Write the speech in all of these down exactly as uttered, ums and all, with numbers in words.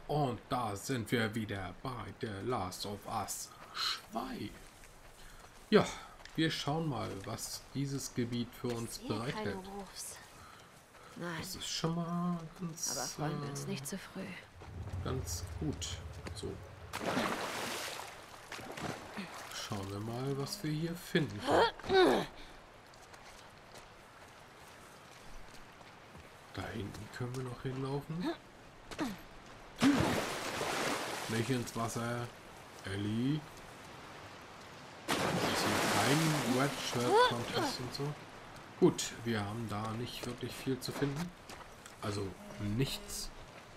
Und da sind wir wieder bei The Last of Us zwei. Ja, wir schauen mal, was dieses Gebiet für uns bereithält. Nein. Das ist schon mal ganz, Aber freuen wir uns äh, nicht zu früh. ganz gut. So. Schauen wir mal, was wir hier finden können. Da hinten können wir noch hinlaufen. Nicht ins Wasser. Ellie. Das ist hier kein Red Shirt Contest und so. Gut, wir haben da nicht wirklich viel zu finden. Also nichts.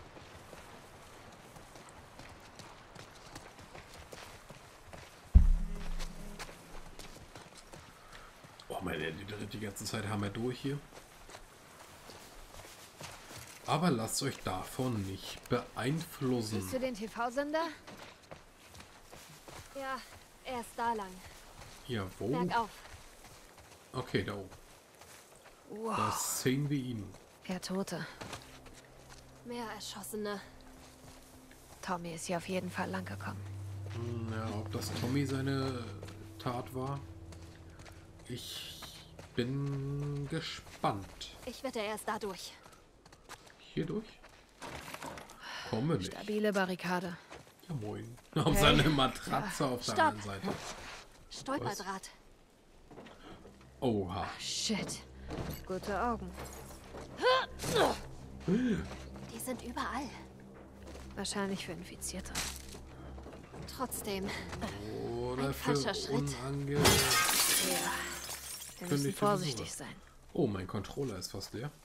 Oh mein Gott, die, die ganze Zeit haben wir durch hier. Aber lasst euch davon nicht beeinflussen. Siehst du den T V-Sender? Ja, er ist da lang. Ja, wo? Bergauf. Okay, da oben. Wow. Da sehen wir ihn. Er Tote. Mehr Erschossene. Tommy ist hier auf jeden Fall lang gekommen. Hm, ja, ob das Tommy seine Tat war? Ich bin gespannt. Ich wette, er ist da durch. Hier durch? Komme nicht. Stabile Barrikade. Ja, moin. Auf seine Matratze auf der Stopp. anderen Seite. Stolperdraht. Oha. Shit. Gute Augen. Die sind überall. Wahrscheinlich für Infizierte. Trotzdem. Oder Ein für falscher Schritt. unange... Ja. Wir Könnte müssen ich für vorsichtig Besucher. sein. Oh, mein Controller ist fast leer.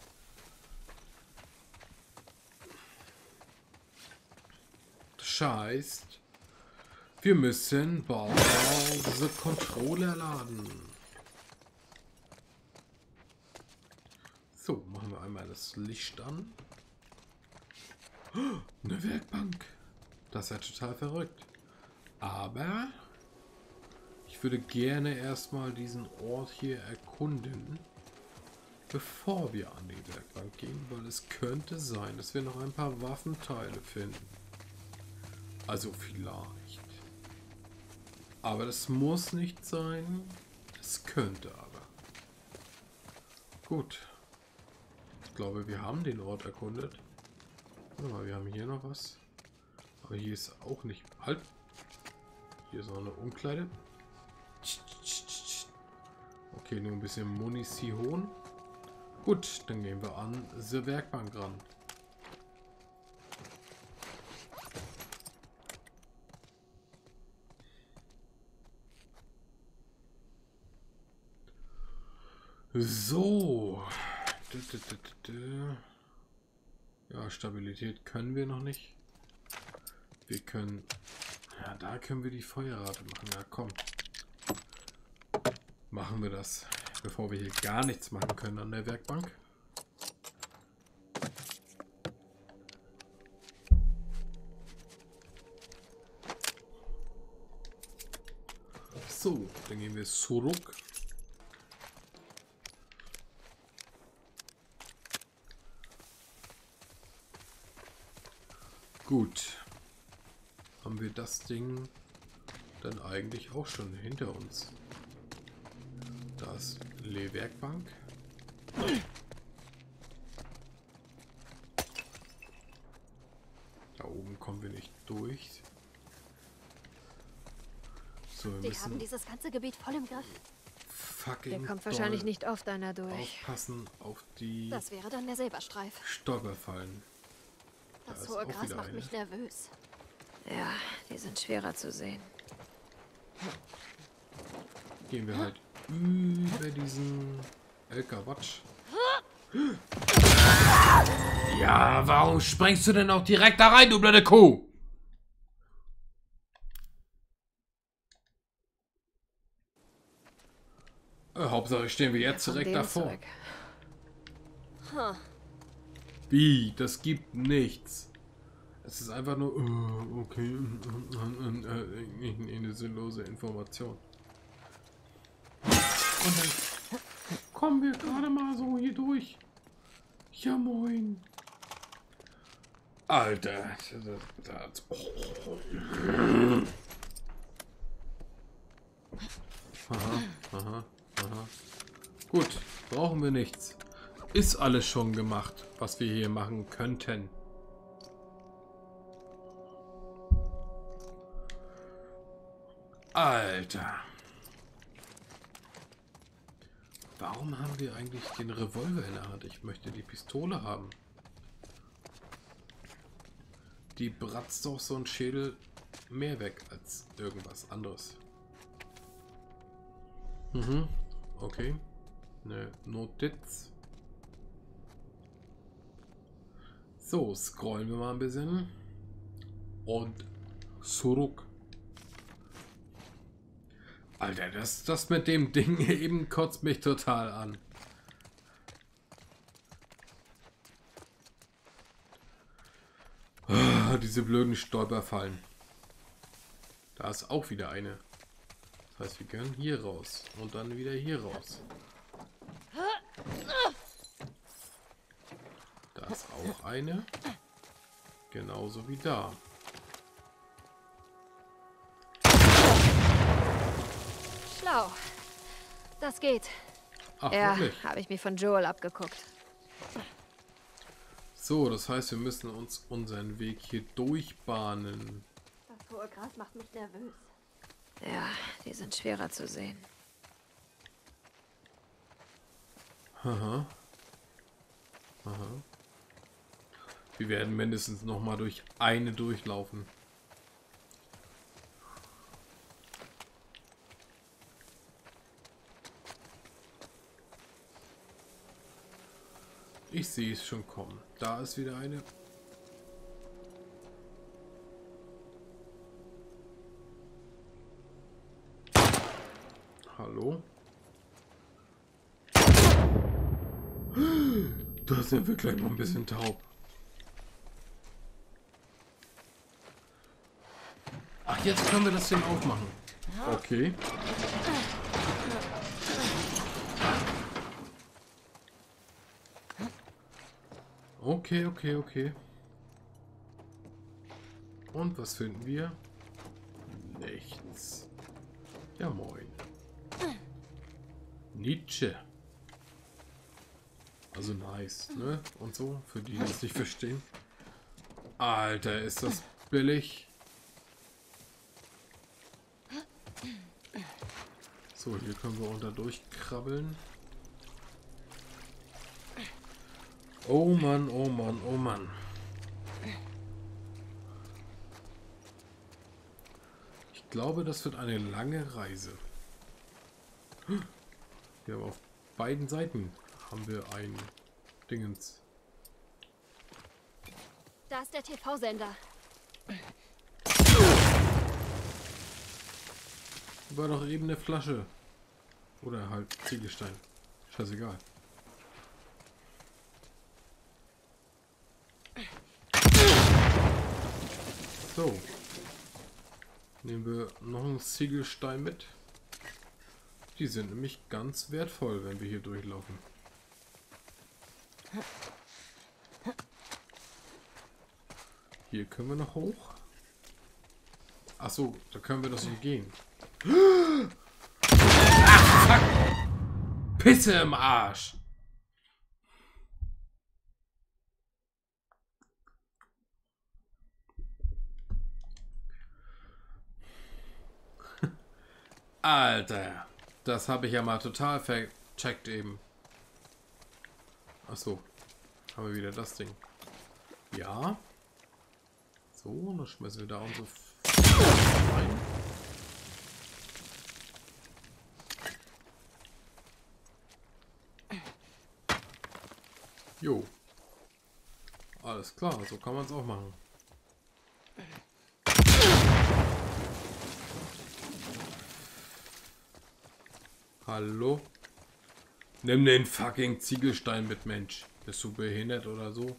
Das heißt, wir müssen bald diese Controller laden. So, machen wir einmal das Licht an. Oh, eine Werkbank. Das ist ja total verrückt. Aber ich würde gerne erstmal diesen Ort hier erkunden, bevor wir an die Werkbank gehen, weil es könnte sein, dass wir noch ein paar Waffenteile finden. Also vielleicht. Aber das muss nicht sein. Es könnte aber. Gut. Ich glaube, wir haben den Ort erkundet. Warte mal, wir haben hier noch was. Aber hier ist auch nicht... Halt! Hier ist noch eine Umkleide. Okay, nur ein bisschen Munition. Gut, dann gehen wir an die Werkbank ran. So. Ja, Stabilität können wir noch nicht. Wir können... Ja, da können wir die Feuerrate machen. Ja, komm. Machen wir das, bevor wir hier gar nichts machen können an der Werkbank. So, dann gehen wir zurück. Gut. Haben wir das Ding dann eigentlich auch schon hinter uns? Da ist die Werkbank. Da oben kommen wir nicht durch. So, wir Die müssen haben dieses ganze Gebiet voll im Griff. fucking Der kommt wahrscheinlich doll nicht oft einer durch. aufpassen auf die Das wäre dann der Silberstreif. Stolperfallen. Da Das ist hohe auch Gras wieder macht eine. mich nervös. Ja, die sind schwerer zu sehen. Gehen wir halt über diesen El Kawatsch. Ja, warum sprengst du denn auch direkt da rein, du blöde Kuh? Äh, Hauptsache stehen wir jetzt Von direkt dem davor. Zeug. Huh. Wie? Das gibt nichts. Es ist einfach nur, äh, okay, äh, eine sinnlose Information. Und dann kommen wir gerade mal so hier durch. Ja, moin. Alter. Das, das, oh. Aha, aha, aha. Gut, brauchen wir nichts. Ist alles schon gemacht, was wir hier machen könnten. Alter. Warum haben wir eigentlich den Revolver in der Hand? Ich möchte die Pistole haben. Die bratzt doch so ein Schädel mehr weg als irgendwas anderes. Mhm, okay. Ne Notiz. So, scrollen wir mal ein bisschen. Und zurück. Alter, das, das mit dem Ding eben kotzt mich total an. Oh, diese blöden Stolperfallen. Da ist auch wieder eine. Das heißt, wir können hier raus und dann wieder hier raus. Da ist auch eine. Genauso wie da. Schlau. Das geht. Ach, Ja, wirklich? habe ich mir von Joel abgeguckt. So, das heißt, wir müssen uns unseren Weg hier durchbahnen. Das hohe Gras macht mich nervös. Ja, die sind schwerer zu sehen. Aha. Aha. Wir werden mindestens noch mal durch eine durchlaufen. Ich sehe es schon kommen. Da ist wieder eine. Hallo? Da sind wir gleich noch ein bisschen taub. Ach, jetzt können wir das Ding aufmachen. Okay. Okay, okay, okay. Und was finden wir? Nichts. Ja, moin. Nietzsche. Also nice, ne? Und so, für die, die es nicht verstehen. Alter, ist das billig. So, hier können wir unter durchkrabbeln. Oh Mann, oh Mann, oh Mann. Ich glaube, das wird eine lange Reise. Wir haben auf beiden Seiten haben wir ein Dingens. Da ist der T V-Sender. War doch eben eine Flasche. Oder halt Ziegelstein. Scheißegal. So. Nehmen wir noch einen Ziegelstein mit. Die sind nämlich ganz wertvoll, wenn wir hier durchlaufen. Hier können wir noch hoch. Ach so, da können wir das nicht gehen. Ach, fuck. Pisse im Arsch. Alter, das habe ich ja mal total vercheckt eben. Ach so, haben wir wieder das Ding. Ja. So, dann schmeißen wir da unsere rein. Jo. Alles klar, so kann man es auch machen. Hallo? Nimm den fucking Ziegelstein mit, Mensch. Bist du behindert oder so?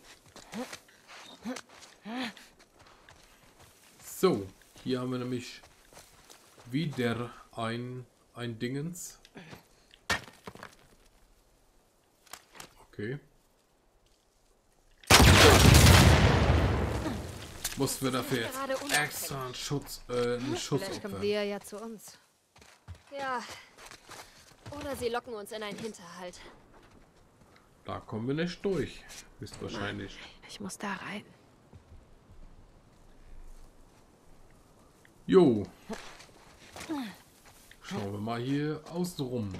So, hier haben wir nämlich wieder ein, ein Dingens. Okay. Mussten wir dafür jetzt gerade unauffällig. extra einen Schutz, äh, einen Schuss Vielleicht kommen opfern. wir ja zu uns. Ja. Oder sie locken uns in einen Hinterhalt. Da kommen wir nicht durch. Ist wahrscheinlich. Ich muss da rein. Jo. Schauen wir mal hier außen rum.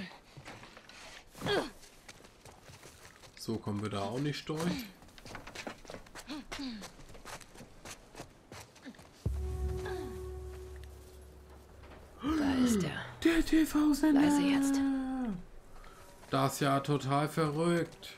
So kommen wir da auch nicht durch. Da ist er. Der T V-Sender. Leise jetzt. Das ist ja total verrückt.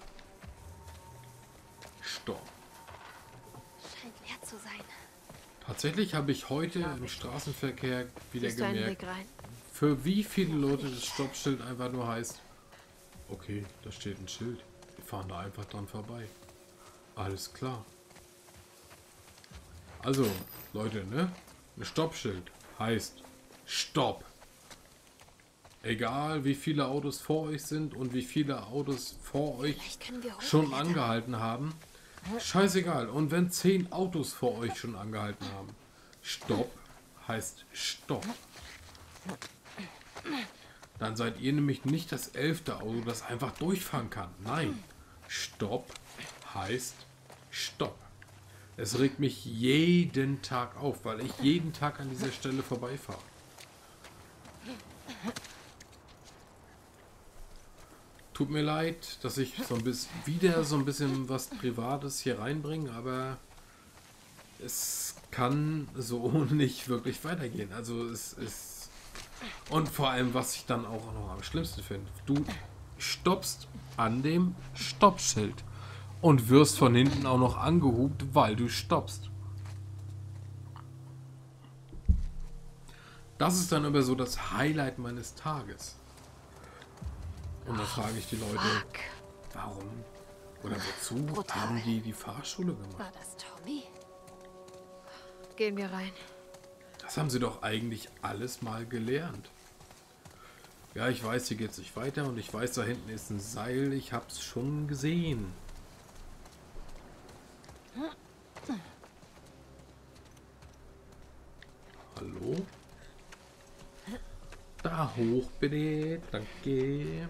Stopp. Scheint leer zu sein. Tatsächlich habe ich heute im Straßenverkehr wieder Siehst du einen gemerkt, Weg rein? für wie viele Leute das Stoppschild einfach nur heißt, okay, da steht ein Schild. Wir fahren da einfach dran vorbei. Alles klar. Also, Leute, ne? Ein Stoppschild heißt Stopp. Egal wie viele Autos vor euch sind und wie viele Autos vor euch Vielleicht können wir schon hochklettern. angehalten haben. Scheißegal. Und wenn zehn Autos vor euch schon angehalten haben. Stopp heißt Stopp. Dann seid ihr nämlich nicht das elfte Auto, das einfach durchfahren kann. Nein. Stopp heißt Stopp. Es regt mich jeden Tag auf, weil ich jeden Tag an dieser Stelle vorbeifahre. Tut mir leid, dass ich so ein bisschen wieder so ein bisschen was Privates hier reinbringe, aber es kann so nicht wirklich weitergehen. Also es ist... Und vor allem, was ich dann auch noch am schlimmsten finde, du stoppst an dem Stoppschild und wirst von hinten auch noch angehupt, weil du stoppst. Das ist dann aber so das Highlight meines Tages. Und da frage ich die Leute, Fuck. warum oder wozu Brutal. haben die die Fahrschule gemacht? War das Tommy? Gehen wir rein. Das haben sie doch eigentlich alles mal gelernt. Ja, ich weiß, hier geht es nicht weiter und ich weiß, da hinten ist ein Seil. Ich habe es schon gesehen. Hallo? Da hoch bitte. Danke.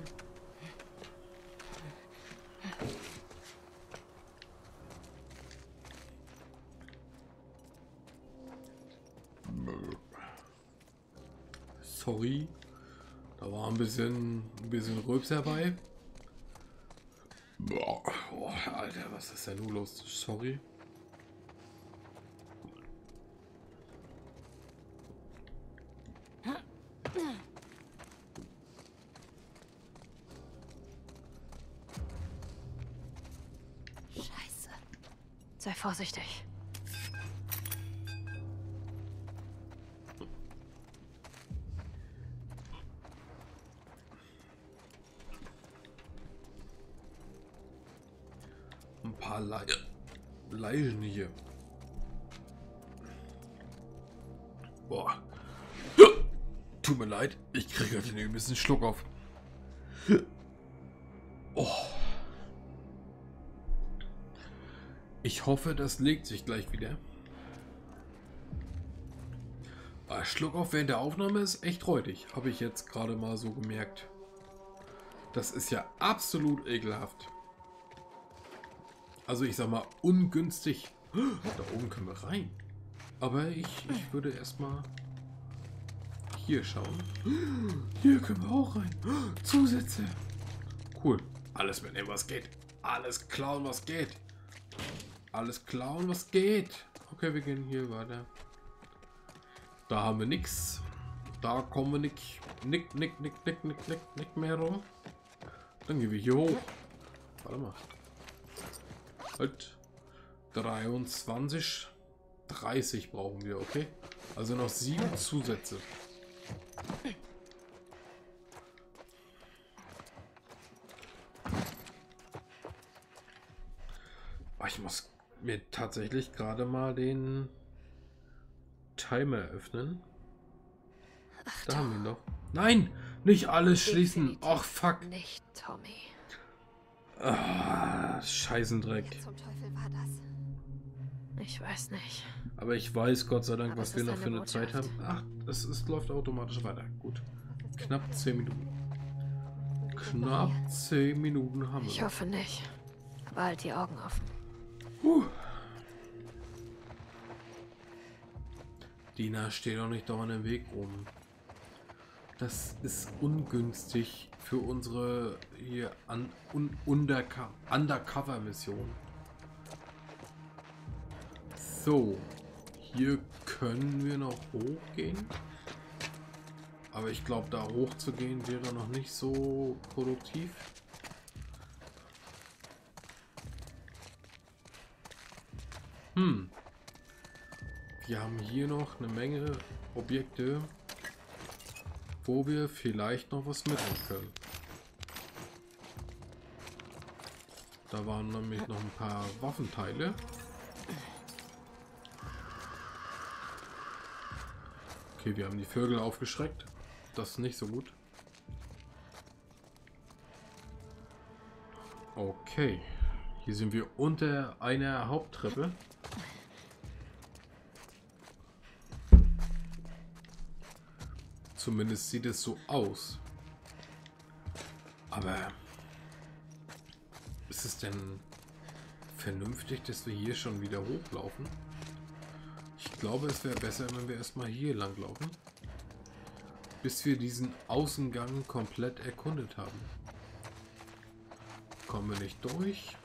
Sorry. Da war ein bisschen, ein bisschen Rülps dabei. Boah, oh, Alter, was ist denn nun los? Sorry. Scheiße. Sei vorsichtig. Ein paar Le Leichen hier. Boah. Tut mir leid, ich kriege heute einen übelsten Schluck auf. Oh. Ich hoffe, das legt sich gleich wieder. Ah, Schluck auf während der Aufnahme ist echt räudig. Habe ich jetzt gerade mal so gemerkt. Das ist ja absolut ekelhaft. Also ich sag mal ungünstig. Da oben können wir rein. Aber ich, ich würde erstmal hier schauen. Hier können wir auch rein. Zusätze. Cool. Alles mitnehmen, was geht. Alles klauen, was geht. Alles klauen, was geht. Okay, wir gehen hier weiter. Da haben wir nichts. Da kommen wir nicht. Nick, nick, nick, nick, nick, nick, nick mehr rum. Dann gehen wir hier hoch. Warte mal. Halt. dreiundzwanzig. dreißig brauchen wir, okay? Also noch sieben Zusätze. Oh, ich muss mir tatsächlich gerade mal den Timer öffnen. Da haben wir noch. Nein! Nicht alles schließen! Definitiv Ach, fuck! Nicht Tommy. Ah, Scheißendreck. Wer zum Teufel war das? Ich weiß nicht. Aber ich weiß Gott sei Dank, Aber was es wir ist noch für eine eine Zeit haben. Botschaft. Ach, es, es läuft automatisch weiter. Gut. Knapp zehn Minuten. Knapp zehn Minuten haben wir. Ich hoffe nicht. Aber halt die Augen offen. Puh. Dina steht auch nicht dauernd im Weg rum. Das ist ungünstig für unsere hier un un Undercover-Mission. So, hier können wir noch hochgehen. Aber ich glaube, da hoch zu gehen wäre noch nicht so produktiv. Hm. Wir haben hier noch eine Menge Objekte, wo wir vielleicht noch was mitnehmen können. Da waren nämlich noch ein paar Waffenteile. Okay, wir haben die Vögel aufgeschreckt. Das ist nicht so gut. Okay. Hier sind wir unter einer Haupttreppe. Zumindest sieht es so aus. Aber ist es denn vernünftig, dass wir hier schon wieder hochlaufen? Ich glaube, es wäre besser, wenn wir erstmal hier lang laufen, bis wir diesen Außengang komplett erkundet haben. Kommen wir nicht durch?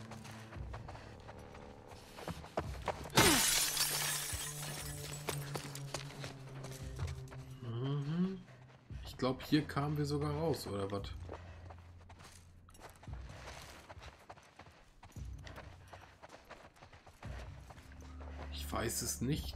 Mhm. Ich glaube, hier kamen wir sogar raus, oder was? Ich weiß es nicht.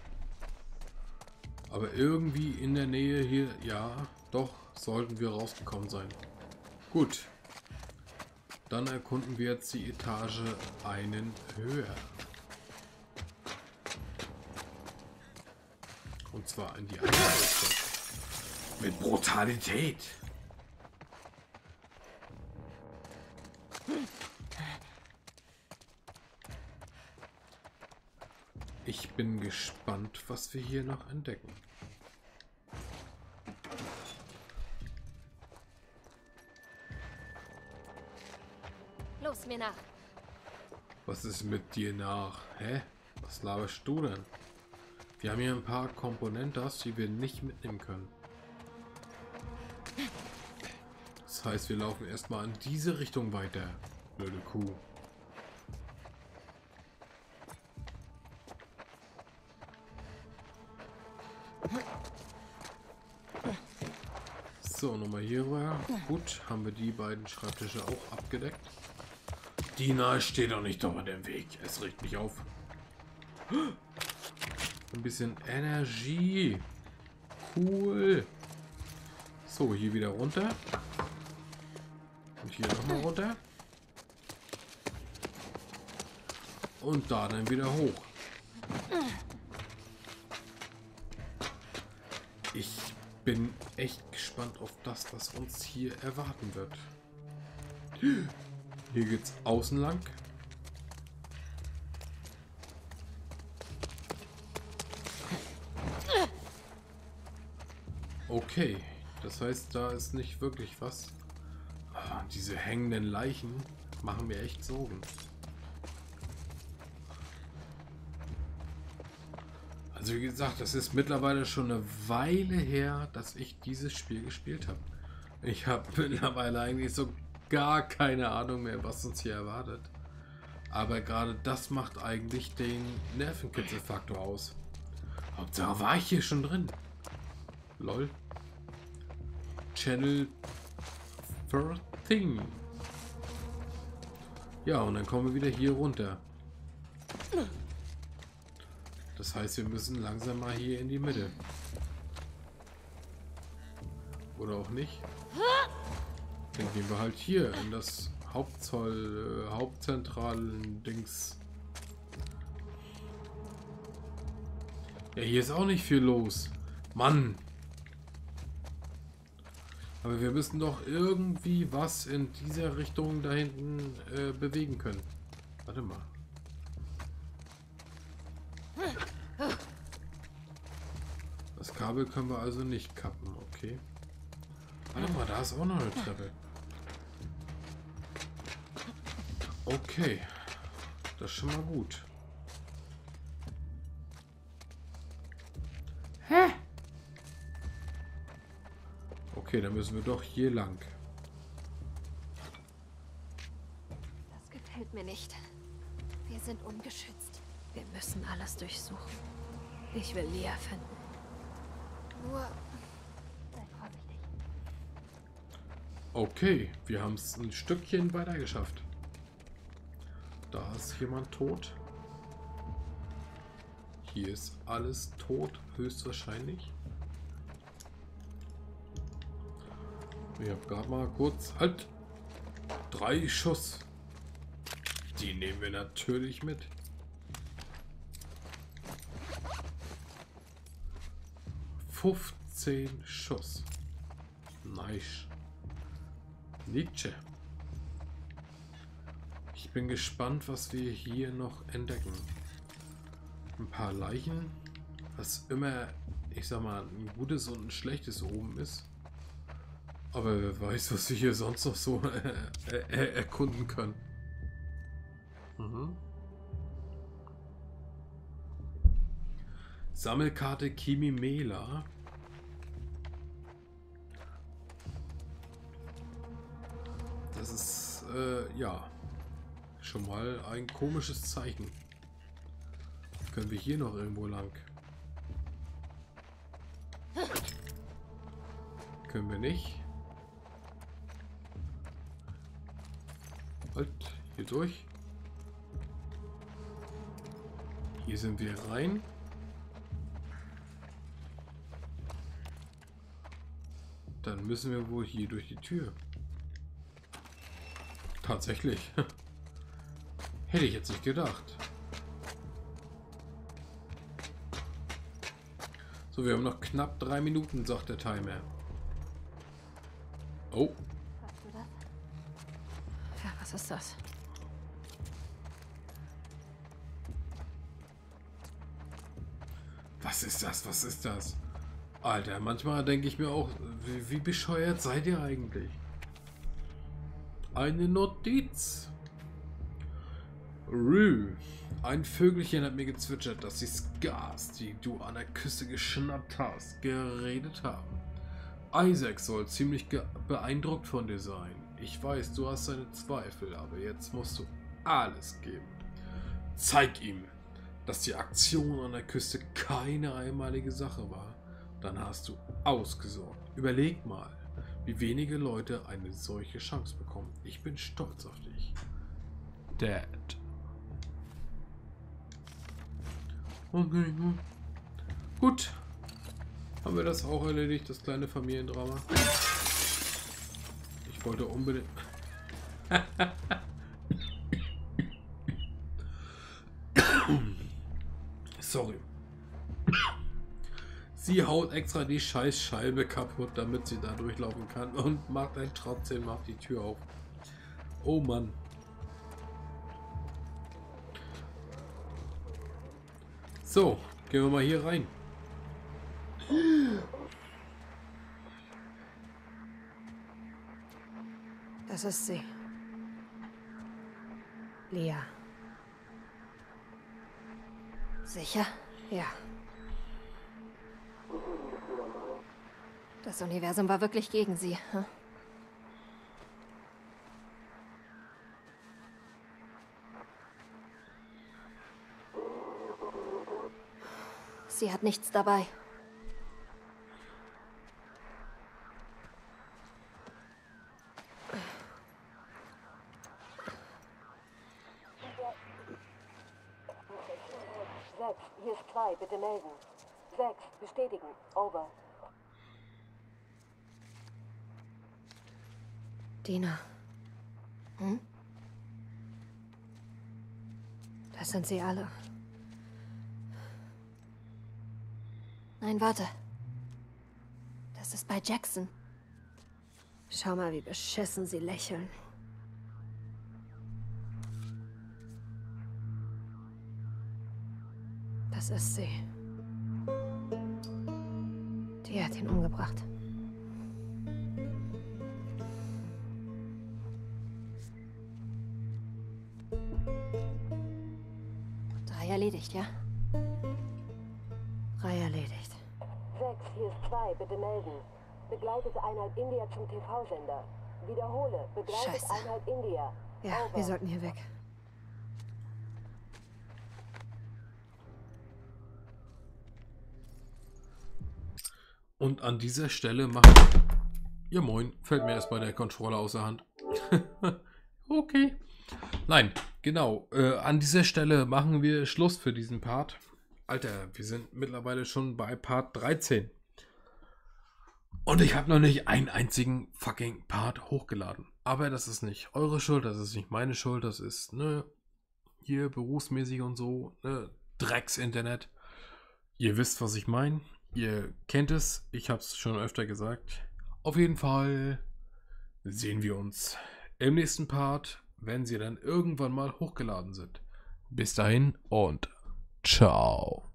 Aber irgendwie in der Nähe hier, ja, doch, sollten wir rausgekommen sein. Gut. Dann erkunden wir jetzt die Etage einen höher. Und zwar in die andere Richtung. Mit Brutalität. Ich bin gespannt, was wir hier noch entdecken. Los, mir nach. Was ist mit dir nach? Hä? Was laberst du denn? Wir haben hier ein paar Komponentas, die wir nicht mitnehmen können. Das heißt, wir laufen erstmal in diese Richtung weiter. Blöde Kuh. So, nochmal hier rüber. Gut, haben wir die beiden Schreibtische auch abgedeckt. Dina steht doch nicht dauernd im Weg. Es regt mich auf. Ein bisschen Energie. Cool. So, hier wieder runter. Und hier nochmal runter. Und da dann wieder hoch. Ich bin echt gespannt auf das, was uns hier erwarten wird. Hier geht's außen lang. Okay, das heißt, da ist nicht wirklich was. Ah, diese hängenden Leichen machen mir echt Sorgen. Also wie gesagt, das ist mittlerweile schon eine Weile her, dass ich dieses Spiel gespielt habe. Ich habe mittlerweile eigentlich so gar keine Ahnung mehr, was uns hier erwartet. Aber gerade das macht eigentlich den Nervenkitzelfaktor aus. Hauptsache war ich hier schon drin. Lol. Channel vierzehn. Ja, und dann kommen wir wieder hier runter. Das heißt, wir müssen langsam mal hier in die Mitte. Oder auch nicht. Dann gehen wir halt hier in das Hauptzoll, äh, Hauptzentralen Dings. Ja, hier ist auch nicht viel los. Mann. Aber wir müssen doch irgendwie was in dieser Richtung da hinten äh, bewegen können. Warte mal. Das Kabel können wir also nicht kappen, okay. Warte mal, da ist auch noch eine Treppe. Okay. Das ist schon mal gut. Hä? Okay, dann müssen wir doch hier lang. Das gefällt mir nicht. Wir sind ungeschützt. Wir müssen alles durchsuchen. Ich will Lea finden. Nur... Sei vorsichtig. Okay, wir haben es ein Stückchen weiter geschafft. Da ist jemand tot. Hier ist alles tot, höchstwahrscheinlich. Ich habe gerade mal kurz... Halt! Drei Schuss. Die nehmen wir natürlich mit. fünfzehn Schuss. Nice. Nietzsche. Ich bin gespannt, was wir hier noch entdecken. Ein paar Leichen, was immer, ich sag mal, ein gutes und ein schlechtes oben ist. Aber wer weiß, was wir hier sonst noch so äh, äh, erkunden können. Mhm. Sammelkarte Kimimela. Das ist, äh, ja, schon mal ein komisches Zeichen. Können wir hier noch irgendwo lang? Können wir nicht. Halt, hier durch. Hier sind wir rein. Dann müssen wir wohl hier durch die Tür. Tatsächlich. Hätte ich jetzt nicht gedacht. So, wir haben noch knapp drei Minuten, sagt der Timer. Oh. Hast du das? Ja, was ist das? Was ist das? Was ist das? Alter, manchmal denke ich mir auch, wie, wie bescheuert seid ihr eigentlich? Eine Notiz. Rue. Ein Vögelchen hat mir gezwitschert, dass die Scars, die du an der Küste geschnappt hast, geredet haben. Isaac soll ziemlich beeindruckt von dir sein. Ich weiß, du hast deine Zweifel, aber jetzt musst du alles geben. Zeig ihm, dass die Aktion an der Küste keine einmalige Sache war. Dann hast du ausgesorgt. Überleg mal, wie wenige Leute eine solche Chance bekommen. Ich bin stolz auf dich. Dad. Okay, gut. Haben wir das auch erledigt, das kleine Familiendrama? Ich wollte unbedingt... Sorry. Sie haut extra die scheiß Scheibe kaputt, damit sie da durchlaufen kann und macht dann trotzdem noch die Tür auf. Oh Mann. So, gehen wir mal hier rein. Das ist sie. Lea. Sicher? Ja. Das Universum war wirklich gegen sie. Hm? Sie hat nichts dabei. sechs, hier ist zwei, bitte melden. sechs, bestätigen, over. Dina. Hm? Das sind sie alle. Nein, warte. Das ist bei Jackson. Schau mal, wie beschissen sie lächeln. Das ist sie. Die hat ihn umgebracht. Drei erledigt, ja? Drei erledigt. sechs, hier ist zwei, bitte melden. Begleitet Einheit India zum T V-Sender. Wiederhole, begleitet Scheiße. Einheit India. Ja, Over. wir sollten hier weg. Und an dieser Stelle machen... Ja moin, fällt mir erstmal der Controller aus der Hand. Okay. Nein, genau. Äh, an dieser Stelle machen wir Schluss für diesen Part. Alter, wir sind mittlerweile schon bei Part dreizehn. Und ich habe noch nicht einen einzigen fucking Part hochgeladen. Aber das ist nicht eure Schuld, das ist nicht meine Schuld, das ist, ne, hier berufsmäßig und so, ne, Drecks-Internet. Ihr wisst, was ich meine. Ihr kennt es, ich habe es schon öfter gesagt. Auf jeden Fall sehen wir uns im nächsten Part, wenn sie dann irgendwann mal hochgeladen sind. Bis dahin und ciao.